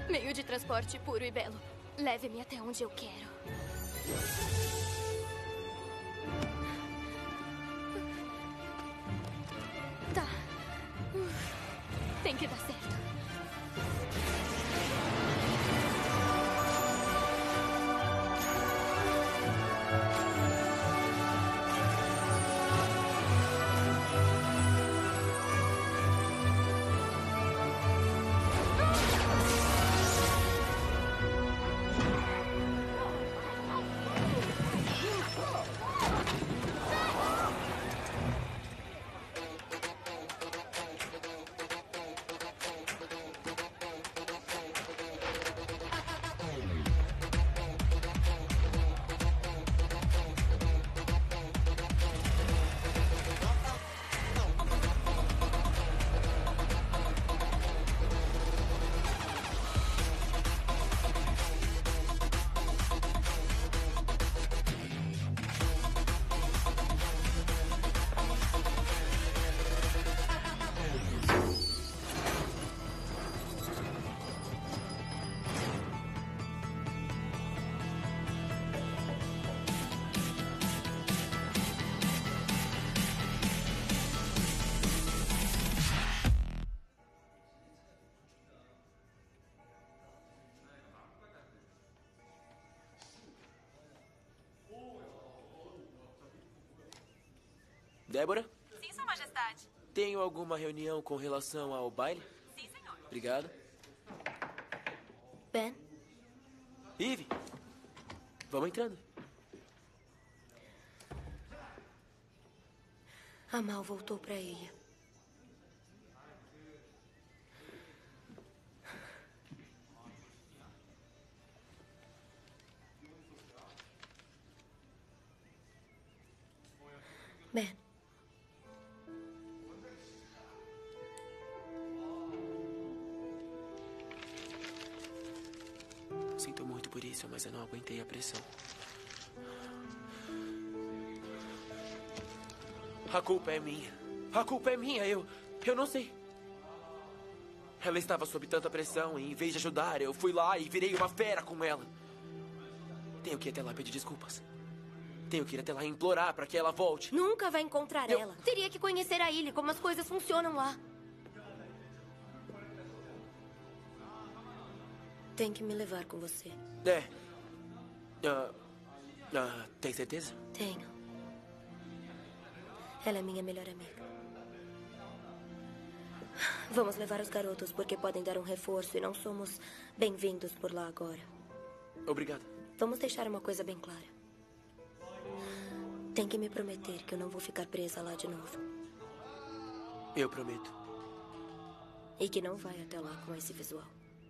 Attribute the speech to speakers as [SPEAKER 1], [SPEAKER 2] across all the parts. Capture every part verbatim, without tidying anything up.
[SPEAKER 1] Meio de transporte puro e belo. Leve-me até onde eu quero. Tá. Tem que dar certo.
[SPEAKER 2] Débora?
[SPEAKER 3] Sim, Sua Majestade.
[SPEAKER 2] Tenho alguma reunião com relação ao baile?
[SPEAKER 3] Sim, senhor.
[SPEAKER 2] Obrigado.
[SPEAKER 1] Ben?
[SPEAKER 2] Eve, vamos entrando.
[SPEAKER 1] A Mal voltou para a ilha. Ben.
[SPEAKER 2] Sinto muito por isso, mas eu não aguentei a pressão. A culpa é minha. A culpa é minha. Eu... eu não sei. Ela estava sob tanta pressão e, em vez de ajudar, eu fui lá e virei uma fera com ela. Tenho que ir até lá pedir desculpas. Tenho que ir até lá e implorar para que ela volte.
[SPEAKER 1] Nunca vai encontrar
[SPEAKER 2] Eu-
[SPEAKER 1] ela. Teria que conhecer a ilha, como as coisas funcionam lá. Tem que me levar com você.
[SPEAKER 2] É. Ah, ah, tem certeza?
[SPEAKER 1] Tenho. Ela é minha melhor amiga. Vamos levar os garotos, porque podem dar um reforço e não somos bem-vindos por lá agora.
[SPEAKER 2] Obrigado.
[SPEAKER 1] Vamos deixar uma coisa bem clara. Tem que me prometer que eu não vou ficar presa lá de novo.
[SPEAKER 2] Eu prometo.
[SPEAKER 1] E que não vai até lá com esse visual.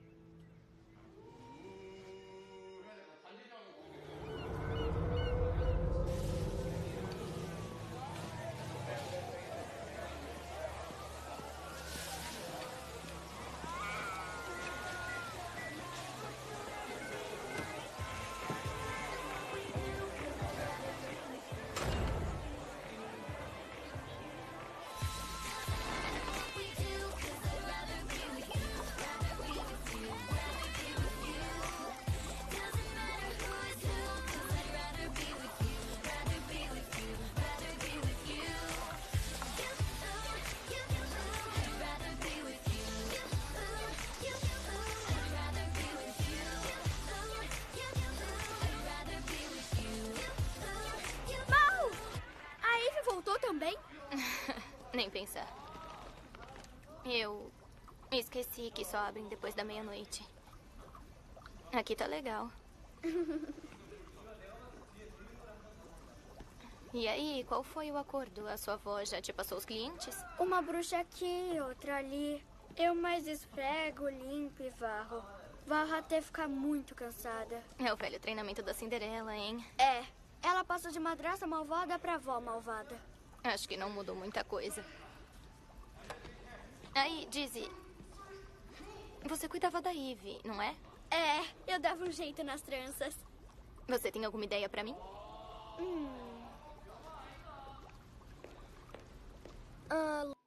[SPEAKER 4] Mal! A Eve voltou também?
[SPEAKER 1] Nem pensar. Eu esqueci que só abrem depois da meia-noite. Aqui tá legal. E aí, qual foi o acordo? A sua avó já te passou os clientes?
[SPEAKER 4] Uma bruxa aqui, outra ali. Eu mais esfrego, limpo e varro. Varro até ficar muito cansada.
[SPEAKER 1] É o velho treinamento da Cinderela, hein?
[SPEAKER 4] É, ela passa de madraça malvada pra avó malvada.
[SPEAKER 1] Acho que não mudou muita coisa. Aí, Dizzy, você cuidava da Eve, não é?
[SPEAKER 4] É, eu dava um jeito nas tranças.
[SPEAKER 1] Você tem alguma ideia pra mim?
[SPEAKER 4] Hum. Ah,